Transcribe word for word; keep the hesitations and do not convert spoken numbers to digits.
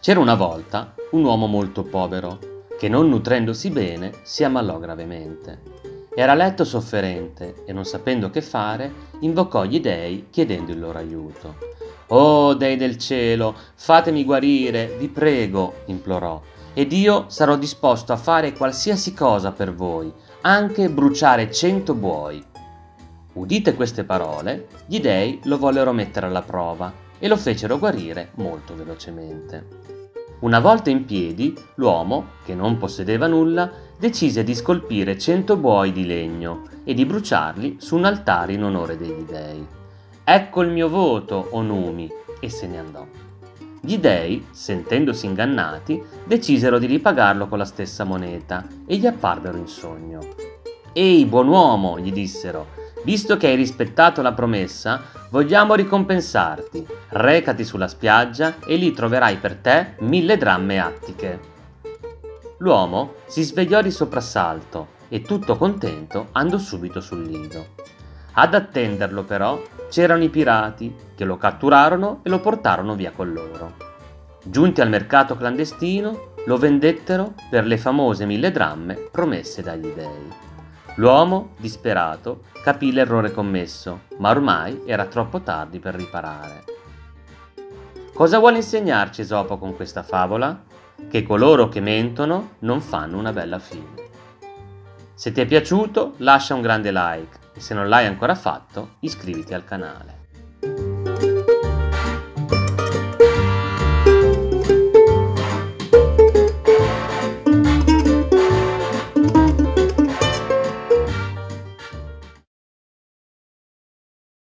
C'era una volta un uomo molto povero, che non nutrendosi bene si ammalò gravemente. Era a letto sofferente e non sapendo che fare, invocò gli dei chiedendo il loro aiuto. «Oh, dei del cielo, fatemi guarire, vi prego», implorò, «ed io sarò disposto a fare qualsiasi cosa per voi, anche bruciare cento buoi». Udite queste parole, gli dei lo vollero mettere alla prova e lo fecero guarire molto velocemente. Una volta in piedi, l'uomo, che non possedeva nulla, decise di scolpire cento buoi di legno e di bruciarli su un altare in onore degli dei. «Ecco il mio voto, o Numi!» e se ne andò. Gli dei, sentendosi ingannati, decisero di ripagarlo con la stessa moneta e gli apparvero in sogno. «Ehi, buon uomo!» gli dissero. «Visto che hai rispettato la promessa, vogliamo ricompensarti. Recati sulla spiaggia e lì troverai per te mille dramme attiche». L'uomo si svegliò di soprassalto e, tutto contento, andò subito sul lido. Ad attenderlo, però, c'erano i pirati, che lo catturarono e lo portarono via con loro. Giunti al mercato clandestino, lo vendettero per le famose mille dramme promesse dagli dei. L'uomo, disperato, capì l'errore commesso, ma ormai era troppo tardi per riparare. Cosa vuole insegnarci Esopo con questa favola? Che coloro che mentono non fanno una bella fine. Se ti è piaciuto, lascia un grande like e se non l'hai ancora fatto, iscriviti al canale.